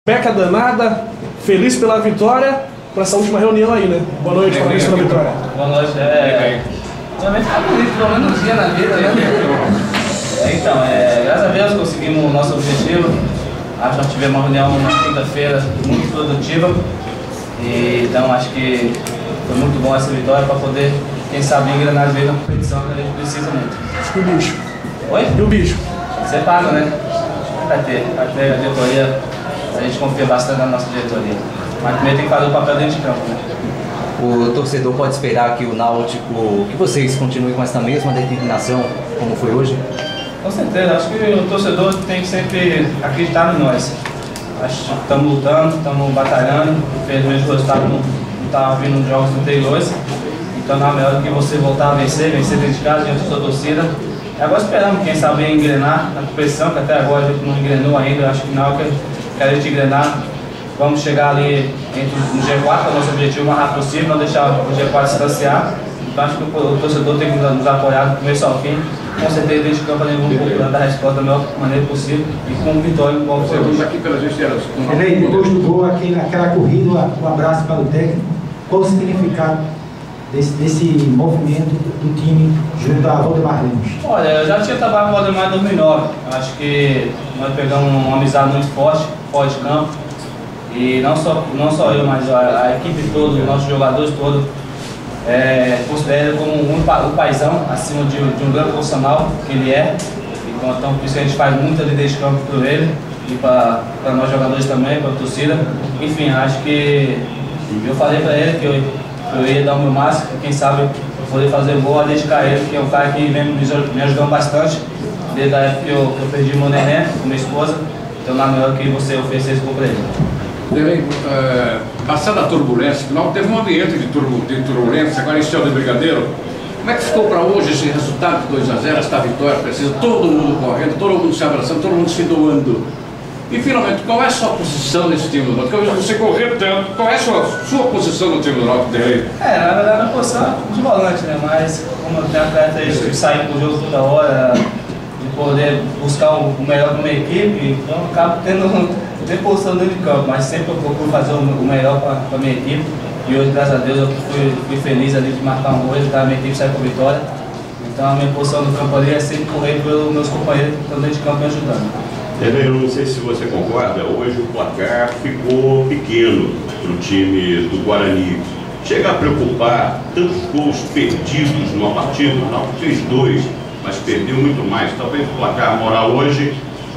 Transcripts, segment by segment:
Peca danada, feliz pela vitória, para essa última reunião aí, né? Boa noite, parabéns pela vitória. Boa noite, realmente ficar bonito, pelo menos um dia na vida, né? Graças a Deus conseguimos o nosso objetivo. Acho que nós tivemos uma reunião na quinta-feira muito produtiva. Então acho que foi muito bom essa vitória para poder, quem sabe, engrenar bem na competição que a gente precisa muito. E o bicho? Oi? E o bicho? Você paga, né? Vai ter a diretoria. A gente confia bastante na nossa diretoria. Mas primeiro tem que fazer o papel dentro de campo, né? O torcedor pode esperar que o Náutico, que vocês continuem com essa mesma determinação como foi hoje? Com certeza, acho que o torcedor tem que sempre acreditar em nós. Acho que estamos lutando, estamos batalhando, infelizmente o resultado não está vindo nos jogos anteriores. Então não é melhor do que você voltar a vencer dentro de casa, diante da sua torcida. E agora esperamos, quem sabe, engrenar na competição, que até agora a gente não engrenou ainda. Acho que não, que a gente engrenar, vamos chegar ali no G4, que é o nosso objetivo o mais rápido possível, não deixar o G4 se distanciar. Então acho que o torcedor tem que nos apoiar do começo ao fim. Com certeza, desde o campo, vamos dar a resposta da melhor maneira possível e com vitória no qual foi hoje. Aqui pela gente era. Depois do gol, aquela corrida, um abraço para o técnico. Qual o significado desse movimento do time junto a Valdemar Lemos? Olha, eu já tinha trabalhado com o Valdemar em 2009. Acho que nós pegamos uma amizade muito forte, fora de campo. E não só eu, mas a equipe toda, os nossos jogadores todos, considera ele como um paizão, acima de um grande profissional que ele é. Então, por isso que a gente faz muito ali dentro de campo por ele e para nós jogadores também, para a torcida. Enfim, acho que eu falei para ele que eu ia dar o meu máximo, quem sabe poder fazer gol, a dedicar ele, que é um cara que vem me ajudando bastante, desde a época que eu perdi meu neném com minha esposa. Então, nada melhor que você oferecer esse gol para ele. Passada a turbulência, final teve um ambiente de turbulência, agora em Céu de Brigadeiro. Como é que ficou para hoje esse resultado de 2-0, esta vitória precisa? Todo mundo correndo, todo mundo se abraçando, todo mundo se doando. E finalmente, qual é a sua posição nesse time do Náutico? Porque você correu tanto, qual é a sua posição no time do Náutico dele? Na verdade, a posição de volante, né? Mas como eu tenho atleta de sair pro jogo toda hora, de poder buscar o melhor para minha equipe, então eu acabo tendo posição dentro de campo, mas sempre eu procuro fazer o melhor para a minha equipe. E hoje, graças a Deus, eu fui feliz ali de marcar um gol, a minha equipe sair com a vitória. Então a minha posição no campo ali é sempre correr pelos meus companheiros que estão dentro de campo me ajudando. Eu não sei se você concorda, hoje o placar ficou pequeno para o time do Guarani. Chega a preocupar tantos gols perdidos numa partida, não fez 2, mas perdeu muito mais. Talvez o placar moral hoje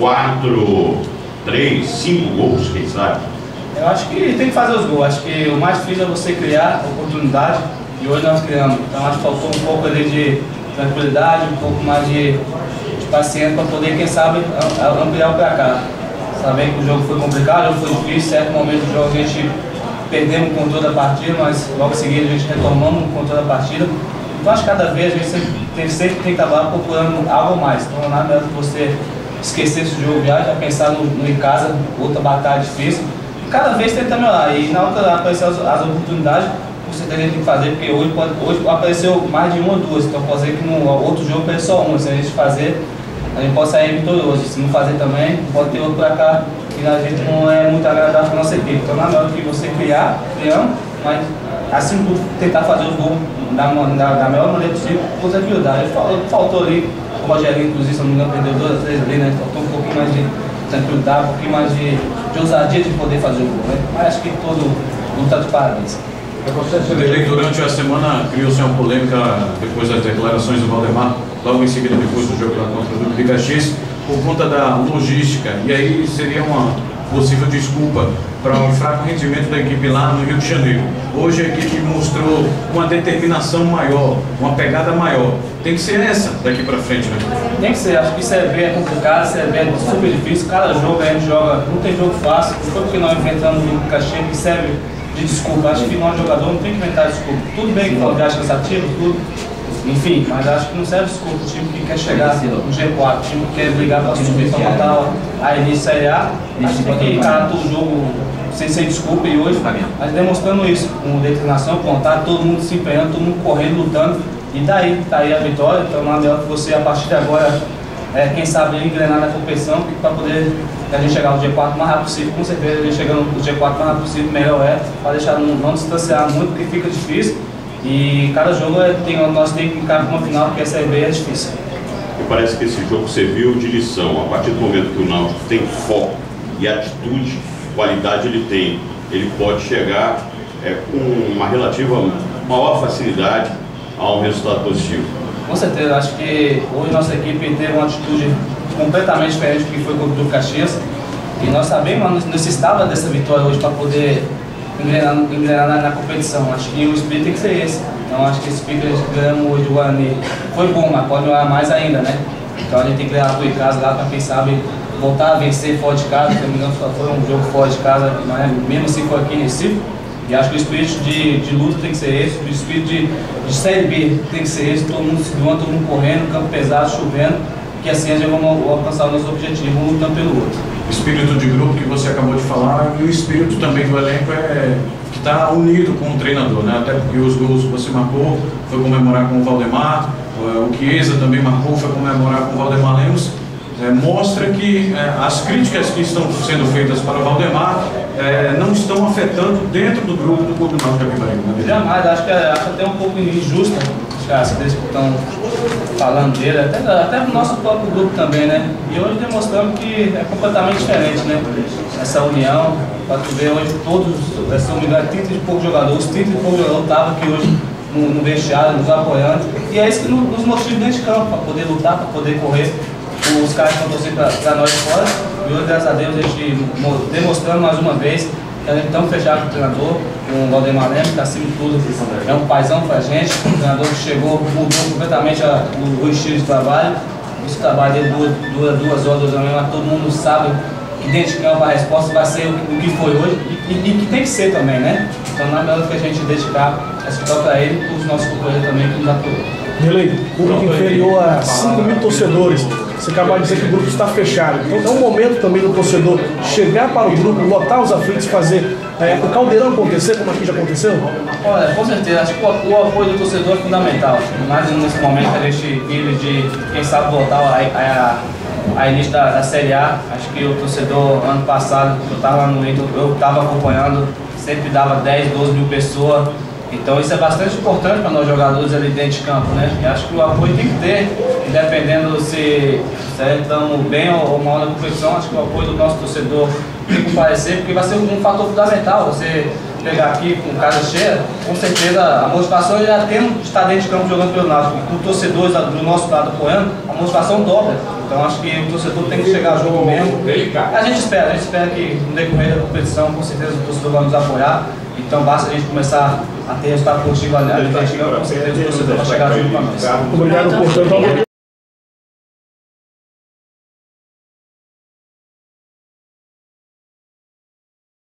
4, 3, 5 gols, quem sabe? Eu acho que tem que fazer os gols. Acho que o mais difícil é você criar oportunidade e hoje nós criamos. Então acho que faltou um pouco ali de tranquilidade, um pouco mais de paciência para poder, quem sabe, ampliar o placar. Sabendo que o jogo foi complicado, o jogo foi difícil, certo momento do jogo a gente perdemos o controle da partida, mas logo em seguida a gente retomamos o controle da partida. Então acho que cada vez a gente sempre tem que estar procurando algo mais. Então nada melhor que você esquecer esse jogo já pensar no em casa, outra batalha difícil. E cada vez tentar melhorar. E na hora que aparecer as oportunidades, você tem que fazer, porque hoje apareceu mais de 1 ou 2. Então pode ser que no outro jogo apareceu só 1. Se a gente fazer, a gente pode sair vitorioso. Se não fazer também, pode ter outro pra cá que a gente não é muito agradável para a nossa equipe. Então nada melhor que você criando, mas assim tudo tentar fazer o gol da melhor maneira possível, com tranquilidade. Faltou ali, o Rogerinho, inclusive, se não me engano, perdeu 2 ou 3 ali, né? Faltou um pouquinho mais de tranquilidade, um pouquinho mais de ousadia de poder fazer o gol, né? Mas acho que todo mundo está de parabéns. Durante a semana criou-se uma polêmica depois das declarações do Valdemar, logo em seguida depois do jogo lá contra o Duque de Caxias, por conta da logística, e aí seria uma possível desculpa para um fraco rendimento da equipe lá no Rio de Janeiro. Hoje a equipe mostrou uma determinação maior, uma pegada maior. Tem que ser essa daqui para frente, né? Tem que ser, acho que Série B é complicado, Série B é super difícil, cada jogo a gente joga, não tem jogo fácil, não foi porque nós enfrentamos o Duque de Caxias que serve de desculpa. Acho que nós jogador não tem que inventar desculpa. Tudo bem que o viagem cansativo, tudo, enfim, mas acho que não serve desculpa. O time que quer chegar no G4, o time que quer brigar para subir, para montar a início Série A, acho que tem que encarar todo o jogo sem desculpa. E hoje, mas demonstrando isso, com determinação, com vontade, todo mundo se empenhando, todo mundo correndo, lutando. E daí, tá aí a vitória. Então nada melhor que você, a partir de agora, quem sabe, engrenar na competição para poder a gente chegar no G4 o mais rápido possível. Com certeza, a gente chegando no G4 o mais rápido possível, melhor para deixar não distanciar muito, porque fica difícil. E cada jogo nós temos que ficar para uma final, porque essa é difícil. E parece que esse jogo serviu de lição. A partir do momento que o Náutico tem foco e atitude, qualidade ele pode chegar com uma relativa maior facilidade a um resultado positivo. Com certeza, acho que hoje nossa equipe teve uma atitude completamente diferente do que foi contra o Caxias. E nós sabemos, necessitava dessa vitória hoje para poder engrenar na competição. Acho que o espírito tem que ser esse. Então acho que esse espírito que a gente ganhamos hoje do Guarani foi bom, mas pode melhorar mais ainda, né? Então a gente tem que ganhar por casa lá para, quem sabe, voltar a vencer fora de casa. Se não me engano, só foi um jogo fora de casa, mas mesmo assim foi aqui em Recife. E acho que o espírito de luta tem que ser esse, o espírito de Série B tem que ser esse, todo mundo se doando, todo mundo correndo, campo pesado, chovendo, que assim a gente vai alcançar o nosso objetivo, um lutando pelo outro. O espírito de grupo que você acabou de falar e o espírito também do elenco que está unido com o treinador, né? Até porque os gols que você marcou foi comemorar com o Valdemar, o Chiesa também marcou, foi comemorar com o Valdemar Lemos. Mostra que as críticas que estão sendo feitas para o Valdemar não estão afetando dentro do grupo do Clube Náutico Capibaribe. Jamais, acho até um pouco injusta as coisas que estão falando dele, até no nosso próprio grupo também, né? E hoje demonstramos que é completamente diferente, né? Essa união, para tu ver hoje todos, se não me engano, 30 e poucos jogadores, 30 e poucos jogadores estavam aqui hoje no vestiário, nos apoiando. E é isso que nos motiva dentro de campo, para poder lutar, para poder correr. Os caras estão torcendo para nós fora, e hoje, graças a Deus, a gente demonstrando mais uma vez que a gente está fechado com o treinador, com o Valdemar Lemos, que está acima de tudo, é um paizão para a gente, um treinador que chegou, mudou completamente o estilo de trabalho. Esse trabalho dele dura 2 horas, 2 horas, mas todo mundo sabe que dentro de campo a resposta vai ser o que foi hoje e que tem que ser também, né? Então, não é melhor que a gente dedicar essa vitória para ele e para os nossos companheiros também que nos apoiam. Relei, público inferior a 5.000 torcedores. Você acabou de dizer que o grupo está fechado. Então é um momento também do torcedor chegar para o grupo, lotar os aflitos, fazer o caldeirão acontecer, como aqui já aconteceu? Olha, com certeza. Acho que o apoio do torcedor é fundamental. Mais nesse momento que a gente vive de, quem sabe, voltar a início da Série A. Acho que o torcedor, ano passado, eu estava no Inter, eu estava acompanhando, sempre dava 10, 12 mil pessoas. Então isso é bastante importante para nós jogadores ali dentro de campo, né? E acho que o apoio tem que ter, independendo se estamos bem ou mal na competição. Acho que o apoio do nosso torcedor tem que comparecer, porque vai ser um fator fundamental. Você pegar aqui com casa cheia, com certeza a motivação já tem de estar dentro de campo jogando pelo Náutico. Com torcedores do nosso lado apoiando, a motivação dobra. Então acho que o torcedor tem que chegar junto mesmo. A gente espera que no decorrer da competição, com certeza o torcedor vai nos apoiar. Então basta a gente começar a ter resultado positivo ali dentro de campo, com certeza o torcedor vai chegar junto com nós. Obrigado por tanto.